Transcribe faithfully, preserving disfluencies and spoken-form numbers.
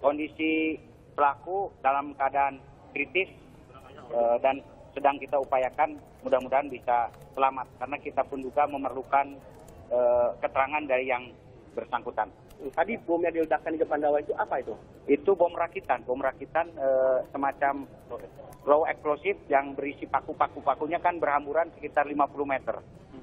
kondisi pelaku dalam keadaan kritis uh, dan sedang kita upayakan mudah-mudahan bisa selamat karena kita pun juga memerlukan uh, keterangan dari yang bersangkutan. Tadi bom yang diledakkan di depan Dawa itu apa itu? Itu bom rakitan, bom rakitan uh, semacam low explosive yang berisi paku-paku, pakunya kan berhamburan sekitar lima puluh meter.